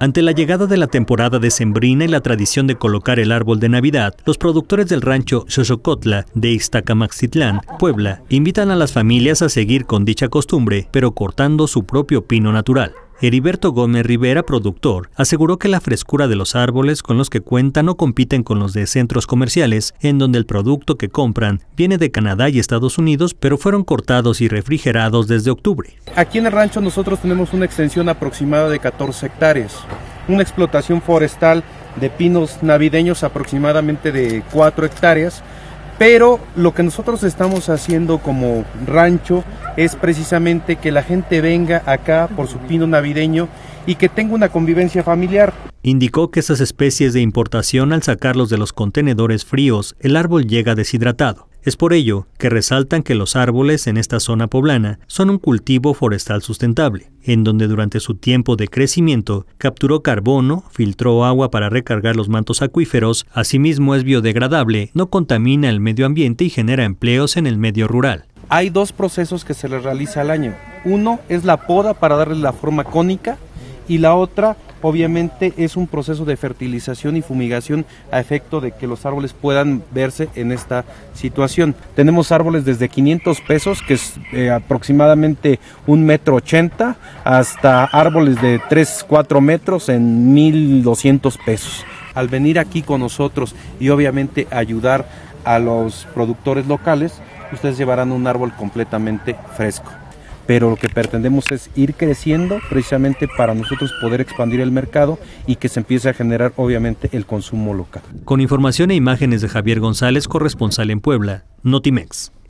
Ante la llegada de la temporada decembrina y la tradición de colocar el árbol de Navidad, los productores del rancho Xoxocotla de Ixtacamaxitlán, Puebla, invitan a las familias a seguir con dicha costumbre, pero cortando su propio pino natural. Heriberto Gómez Rivera, productor, aseguró que la frescura de los árboles con los que cuentan no compiten con los de centros comerciales, en donde el producto que compran viene de Canadá y Estados Unidos, pero fueron cortados y refrigerados desde octubre. Aquí en el rancho nosotros tenemos una extensión aproximada de 14 hectáreas, una explotación forestal de pinos navideños aproximadamente de 4 hectáreas, pero lo que nosotros estamos haciendo como rancho es precisamente que la gente venga acá por su pino navideño y que tenga una convivencia familiar. Indicó que esas especies de importación, al sacarlos de los contenedores fríos, el árbol llega deshidratado. Es por ello que resaltan que los árboles en esta zona poblana son un cultivo forestal sustentable, en donde durante su tiempo de crecimiento capturó carbono, filtró agua para recargar los mantos acuíferos, asimismo es biodegradable, no contamina el medio ambiente y genera empleos en el medio rural. Hay dos procesos que se les realiza al año. Uno es la poda para darle la forma cónica y la otra obviamente es un proceso de fertilización y fumigación a efecto de que los árboles puedan verse en esta situación. Tenemos árboles desde 500 pesos, que es aproximadamente 1,80 m, hasta árboles de 3-4 metros en 1,200 pesos. Al venir aquí con nosotros y obviamente ayudar a los productores locales, ustedes llevarán un árbol completamente fresco. Pero lo que pretendemos es ir creciendo precisamente para nosotros poder expandir el mercado y que se empiece a generar obviamente el consumo local. Con información e imágenes de Javier González, corresponsal en Puebla, Notimex.